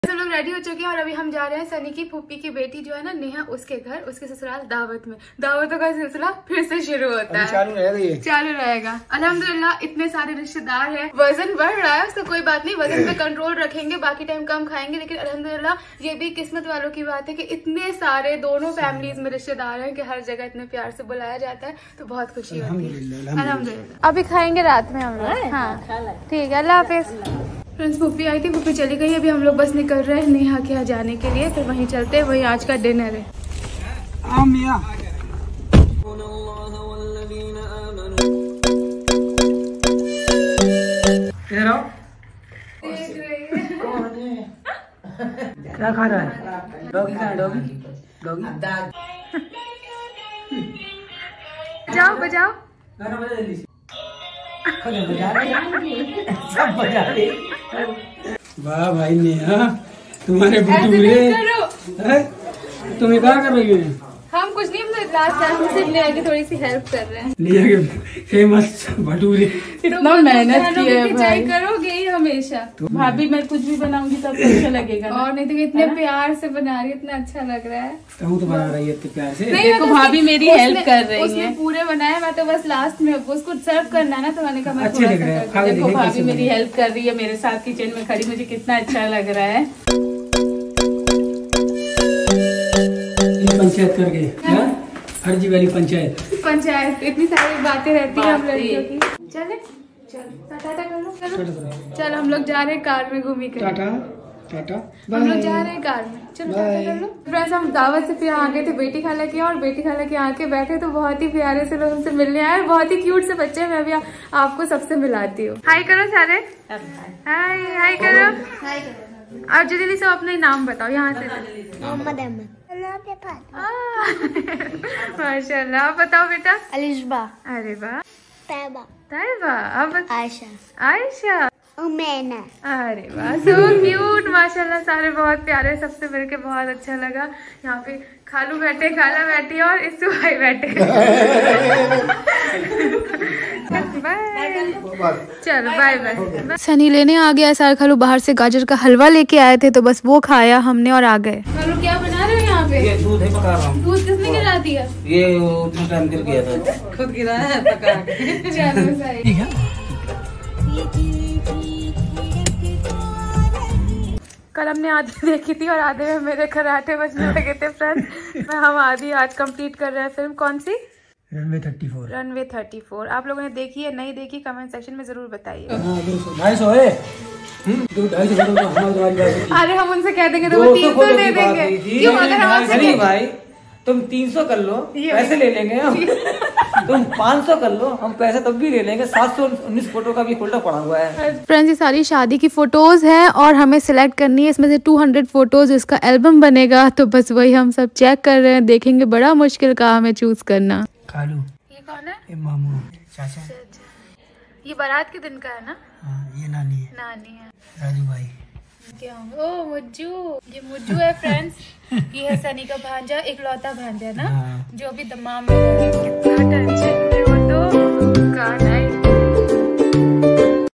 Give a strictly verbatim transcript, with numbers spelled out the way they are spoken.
सब लोग रेडी हो चुके हैं और अभी हम जा रहे हैं सनी की फूफी की बेटी जो है ना नेहा, उसके घर, उसके ससुराल दावत में। दावतों का सिलसिला फिर से शुरू होता है, चालू रहेगा चालू रहेगा अल्हम्दुलिल्लाह। इतने सारे रिश्तेदार हैं, वजन बढ़ रहा है उसका कोई बात नहीं, वजन पे कंट्रोल रखेंगे, बाकी टाइम कम खाएंगे, लेकिन अल्हम्दुलिल्लाह ये भी किस्मत वालों की बात है कि इतने सारे दोनों फैमिलीज में रिश्तेदार हैं कि हर जगह इतने प्यार से बुलाया जाता है, तो बहुत खुशी होती है अल्हम्दुलिल्लाह। अभी खाएंगे रात में हम लोग, हाँ ठीक है, अल्लाह हाफिज। फ्रेंड्स फूफी आई थी, फूफी चली गई, अभी हम लोग बस निकल रहे हैं नेहा के यहाँ जाने के लिए, फिर वहीं चलते हैं, वहीं आज का डिनर है। क्या खा रहा है? डॉगी का डॉगी डॉगी बजाओ बजाओ वाह भाई नेहा, तुम्हारे भटूरे तुम्हें क्या कर रही है? हम कुछ नहीं, हम लास्ट टाइम सिर्फ नेहा की थोड़ी सी हेल्प कर रहे हैं। नेहा के फेमस भटूरे इतना मेहनत की है भाई, करोगे ही हमेशा। तो भाभी मैं कुछ भी बनाऊंगी तो आपको अच्छा लगेगा, और नहीं तो इतने प्यार से बना रही है, इतना अच्छा लग रहा है। तो तो बना रही है इतने प्यार से, देखो भाभी मेरी हेल्प कर रही है, उसने पूरे बनाए, मैं तो बस लास्ट में उसको सर्व करना है ना, तो मैंने कहा अच्छे लग रहे हैं। देखो भाभी मेरी हेल्प कर रही है, मेरे साथ किचन में खड़ी, मुझे कितना अच्छा लग रहा है। पंचायत करके हरजी वाली पंचायत पंचायत इतनी सारी बातें रहती है हम लड़कियों की। चले चल टाटा कर लो, चलो चल हम लोग जा रहे हैं कार में घूमी कर। टाटा टाटा हम लोग जा रहे हैं कार में, चलो टाटा कर लो। फ्रेंड्स हम दावत से फिर आ गए थे बेटी खाला के, और बेटी खाला के आके बैठे तो बहुत ही प्यारे से लोग हमसे मिलने आए, बहुत ही क्यूट से बच्चे। मैं भी आपको सबसे मिलाती हूँ। हाय करो सारे, हाय हाय करो, और जल्दी से अपना नाम बताओ यहाँ से। मोहम्मद अहमद। माशाल्लाह, आप बताओ बेटा। अलिशबा। अरे वाह। तैबा। तैबा। अब आयशा। आयशा। उमैना। अरे वाह, सो क्यूट माशाल्लाह, सारे बहुत प्यारे, सबसे मिलके बहुत अच्छा लगा। यहाँ पे खालू बैठे, खाला बैठी और इस भाई बैठे। चलो बाय बाय। सनी लेने आ गया सार खालू, बाहर से गाजर का हलवा लेके आए थे, तो बस वो खाया हमने और आ गए। खालू क्या बना रहे हो यहाँ पे? ये दूध है, पका रहा हूँ। दूध किसने गिरा दिया? ये उतना टाइम गिर गया था, खुद गिराया है पका के। चलो सही है। कल हमने आधी देखी थी और आधे में मेरे खराटे बजने लगे थे फ्रेंड्स। मैं हम आधी आज कंप्लीट कर रहे हैं फिल्म। कौन सी? Runway thirty four. Runway thirty four. आप लोगों ने देखी है नहीं देखी, कमेंट सेक्शन में जरूर बताइए। ढाई सौ है, ढाई सौ। अरे हम उनसे कह देंगे तो वो तीन सौ दे देंगे। क्यों? अगर हम आपसे भाई तुम तीन सौ कर लो, पैसे ले लेंगे हम। तुम पाँच सौ कर लो, हम पैसे तब भी ले लेंगे। सात सौ उन्नीस फोटो का भी फोल्डर पड़ा हुआ है। फ्रेंड्स ये सारी शादी की फोटोज हैं और हमें सिलेक्ट करनी है इसमें से दो सौ फोटोज, इसका एल्बम बनेगा। तो बस वही हम सब चेक कर रहे हैं, देखेंगे। बड़ा मुश्किल काम है चूज करना। खालू ये कौन है? ये मामू चाचा। ये बारात के दिन का है ना? हाँ, ये नानी है। नानी है। राजू भाई क्या? ओ मुज्जू, ये मुज्जू है फ्रेंड्स। ये है सनी का भांजा, इकलौता भांजा ना, जो अभी दमाम में। कितना टेंशन में वो तो, उसका नहीं